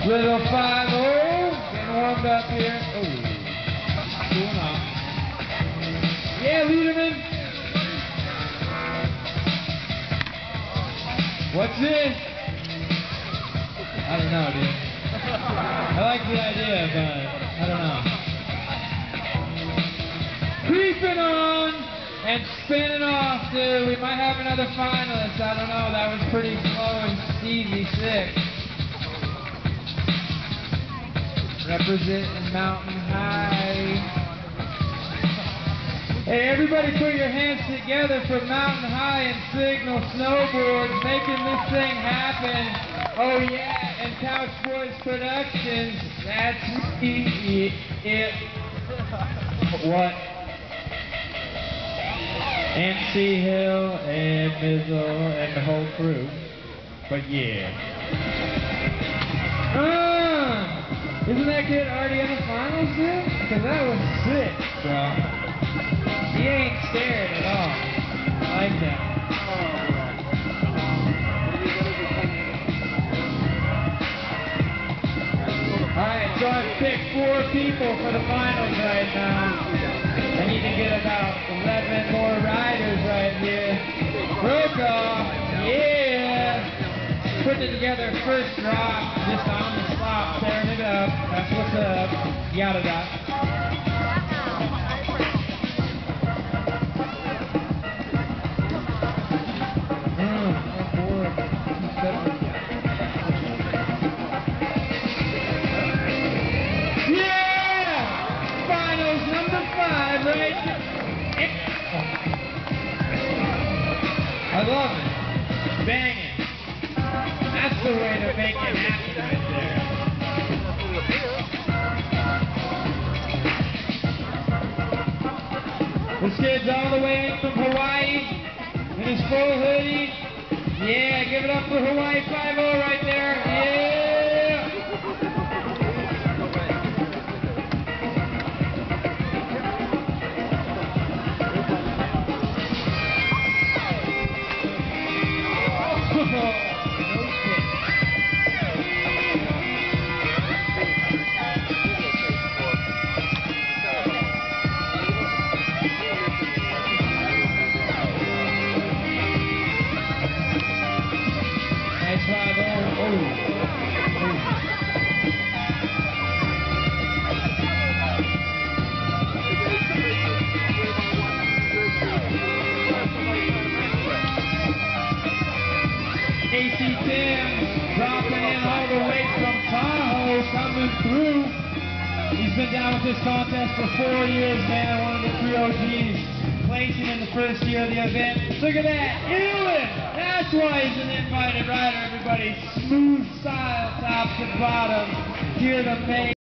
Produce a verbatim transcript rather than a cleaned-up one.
Little five oh, getting warmed up here. Oh, cooling off. Yeah, Liederman. What's this? I don't know, dude. I like the idea, but I don't know. Creeping on and spinning off, dude. We might have another finalist. I don't know. That was pretty slow and Stevie sick. Representing Mountain High. Hey, everybody put your hands together for Mountain High and Signal Snowboards, making this thing happen. Oh yeah, and Couch Boys Productions. That's it. it. What? And C Hill and Mizzle and the whole crew. But yeah. Uh, isn't that kid already in the finals, dude? Because that was sick, bro. He ain't scared at all. I like that. Alright, so I've picked four people for the finals right now. I need to get about eleven more riders right here. Brokaw, yeah! Putting it together first drop, just on the spot, tearing it up. That's what's up. Yada da. I love it. Banging. That's the way to make it happen right there. This kid's all the way in from Hawaii in his full hoodie. Yeah, give it up for Hawaii five oh right there. Yeah. A C Tim dropping in all the way from Tahoe, coming through. He's been down with this contest for four years, man. One of the three O Gs, placing in the first year of the event. Look at that, Ewan! That's why he's an invited rider, everybody. Smooth style, top to bottom. Here to make.